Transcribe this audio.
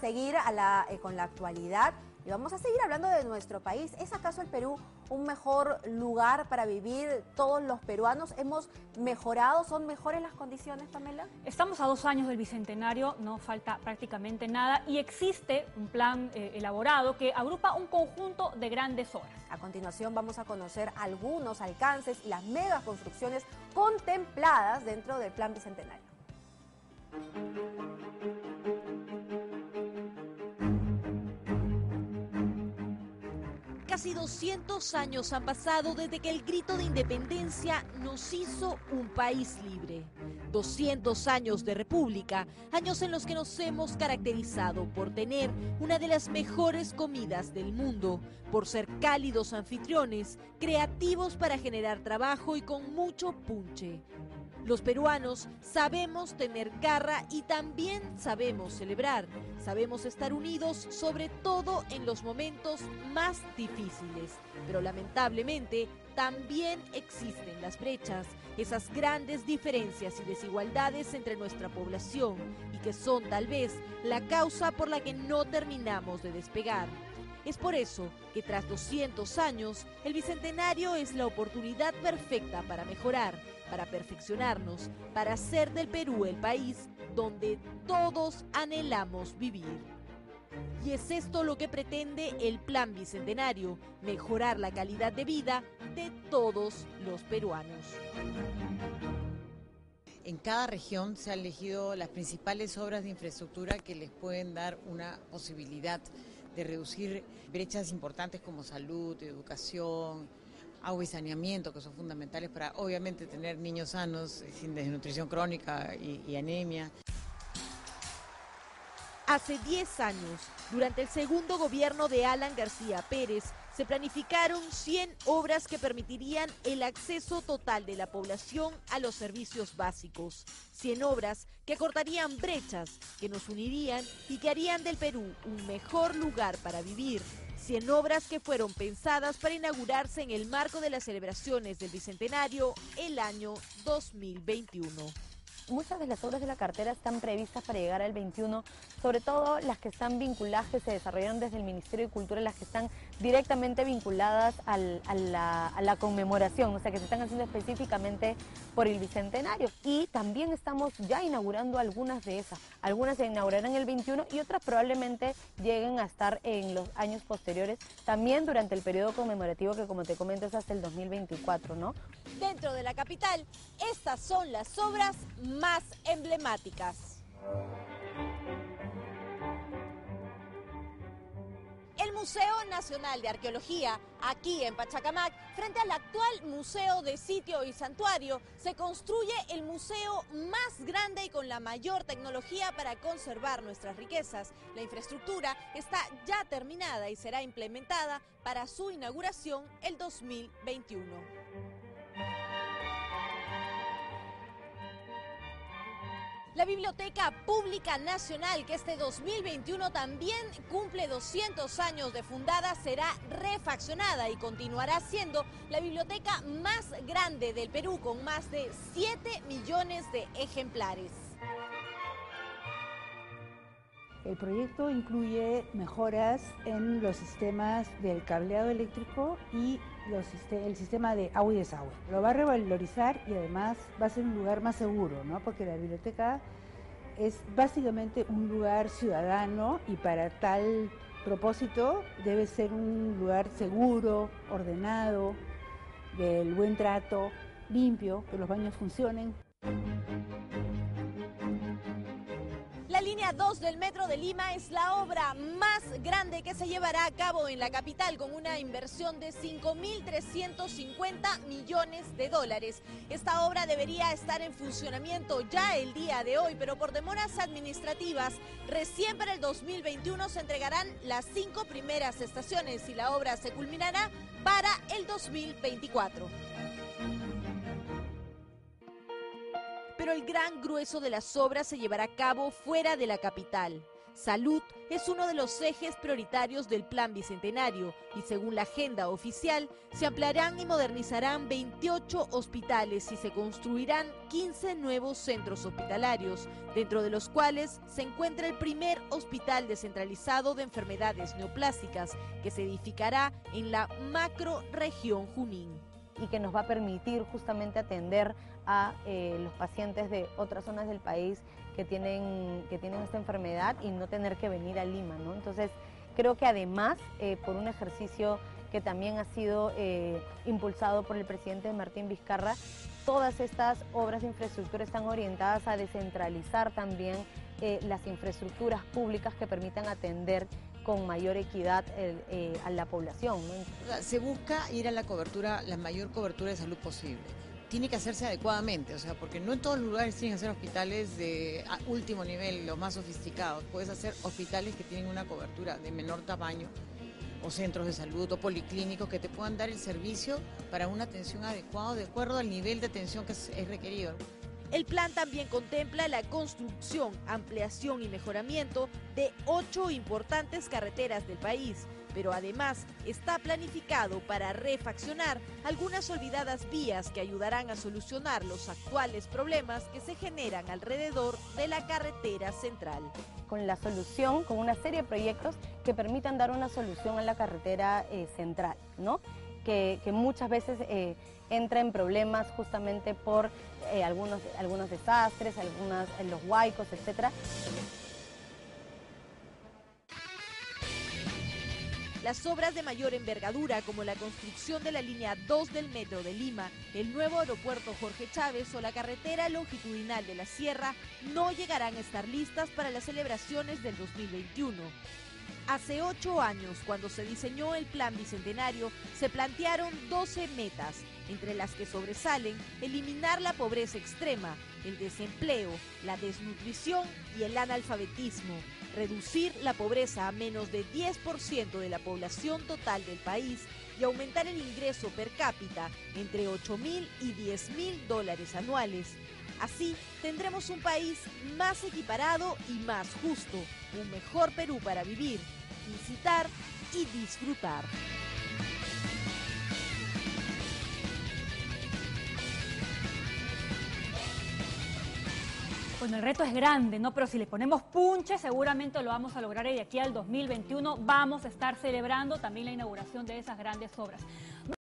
seguir con la actualidad y vamos a seguir hablando de nuestro país. ¿Es acaso el Perú un mejor lugar para vivir todos los peruanos? ¿Hemos mejorado? ¿Son mejores las condiciones, Pamela? Estamos a 2 años del Bicentenario, no falta prácticamente nada y existe un plan elaborado que agrupa un conjunto de grandes obras. A continuación vamos a conocer algunos alcances y las megaconstrucciones contempladas dentro del Plan Bicentenario. Casi 200 años han pasado desde que el grito de independencia nos hizo un país libre. 200 años de república, años en los que nos hemos caracterizado por tener una de las mejores comidas del mundo, por ser cálidos anfitriones, creativos para generar trabajo y con mucho punche. Los peruanos sabemos tener garra y también sabemos celebrar. Sabemos estar unidos, sobre todo en los momentos más difíciles. Pero lamentablemente también existen las brechas, esas grandes diferencias y desigualdades entre nuestra población y que son tal vez la causa por la que no terminamos de despegar. Es por eso que tras 200 años, el Bicentenario es la oportunidad perfecta para mejorar, para perfeccionarnos, para hacer del Perú el país donde todos anhelamos vivir. Y es esto lo que pretende el Plan Bicentenario, mejorar la calidad de vida de todos los peruanos. En cada región se han elegido las principales obras de infraestructura que les pueden dar una posibilidad de reducir brechas importantes como salud, educación, agua y saneamiento, que son fundamentales para obviamente tener niños sanos, sin desnutrición crónica y anemia. Hace 10 años, durante el segundo gobierno de Alan García Pérez, se planificaron 100 obras que permitirían el acceso total de la población a los servicios básicos. 100 obras que acortarían brechas, que nos unirían y que harían del Perú un mejor lugar para vivir. 100 obras que fueron pensadas para inaugurarse en el marco de las celebraciones del Bicentenario el año 2021. Muchas de las obras de la cartera están previstas para llegar al 21, sobre todo las que están vinculadas, que se desarrollaron desde el Ministerio de Cultura, las que están directamente vinculadas a la conmemoración, o sea, que se están haciendo específicamente por el Bicentenario. Y también estamos ya inaugurando algunas de esas. Algunas se inaugurarán el 21 y otras probablemente lleguen a estar en los años posteriores, también durante el periodo conmemorativo que, como te comento, es hasta el 2024, ¿no? Dentro de la capital, estas son las obras más emblemáticas. El Museo Nacional de Arqueología, aquí en Pachacamac, frente al actual Museo de Sitio y Santuario, se construye el museo más grande y con la mayor tecnología para conservar nuestras riquezas. La infraestructura está ya terminada y será implementada para su inauguración el 2021. La Biblioteca Pública Nacional, que este 2021 también cumple 200 años de fundada, será refaccionada y continuará siendo la biblioteca más grande del Perú, con más de 7 millones de ejemplares. El proyecto incluye mejoras en los sistemas del cableado eléctrico y el sistema de agua y desagüe. Lo va a revalorizar y además va a ser un lugar más seguro, ¿no? Porque la biblioteca es básicamente un lugar ciudadano y para tal propósito debe ser un lugar seguro, ordenado, del buen trato, limpio, que los baños funcionen. La línea 2 del Metro de Lima es la obra más grande que se llevará a cabo en la capital, con una inversión de 5.350 millones de dólares. Esta obra debería estar en funcionamiento ya el día de hoy, pero por demoras administrativas, recién para el 2021 se entregarán las 5 primeras estaciones y la obra se culminará para el 2024. Pero el gran grueso de las obras se llevará a cabo fuera de la capital. Salud es uno de los ejes prioritarios del Plan Bicentenario y según la agenda oficial se ampliarán y modernizarán 28 hospitales y se construirán 15 nuevos centros hospitalarios, dentro de los cuales se encuentra el primer hospital descentralizado de enfermedades neoplásicas que se edificará en la macrorregión Junín. Y que nos va a permitir justamente atender a los pacientes de otras zonas del país que tienen esta enfermedad y no tener que venir a Lima, ¿no? Entonces, creo que además, por un ejercicio que también ha sido impulsado por el presidente Martín Vizcarra, todas estas obras de infraestructura están orientadas a descentralizar también las infraestructuras públicas que permitan atender con mayor equidad a la población, ¿no? Se busca ir a la mayor cobertura de salud posible. Tiene que hacerse adecuadamente, o sea, porque no en todos los lugares tienen que ser hospitales de último nivel, los más sofisticados. Puedes hacer hospitales que tienen una cobertura de menor tamaño, o centros de salud o policlínicos que te puedan dar el servicio para una atención adecuada de acuerdo al nivel de atención que es requerido. El plan también contempla la construcción, ampliación y mejoramiento de 8 importantes carreteras del país, pero además está planificado para refaccionar algunas olvidadas vías que ayudarán a solucionar los actuales problemas que se generan alrededor de la carretera central. Con la solución, con una serie de proyectos que permitan dar una solución a la carretera central, ¿no? Que muchas veces entra en problemas justamente por algunos desastres, los huaicos, etcétera. Las obras de mayor envergadura, como la construcción de la línea 2 del Metro de Lima, el nuevo aeropuerto Jorge Chávez o la carretera longitudinal de la Sierra, no llegarán a estar listas para las celebraciones del 2021. Hace 8 años, cuando se diseñó el Plan Bicentenario, se plantearon 12 metas, entre las que sobresalen eliminar la pobreza extrema, el desempleo, la desnutrición y el analfabetismo, reducir la pobreza a menos de 10% de la población total del país y aumentar el ingreso per cápita entre $8.000 y $10.000 anuales. Así tendremos un país más equiparado y más justo, un mejor Perú para vivir, visitar y disfrutar. Bueno, el reto es grande, ¿no? Pero si le ponemos punche, seguramente lo vamos a lograr y de aquí al 2021 vamos a estar celebrando también la inauguración de esas grandes obras.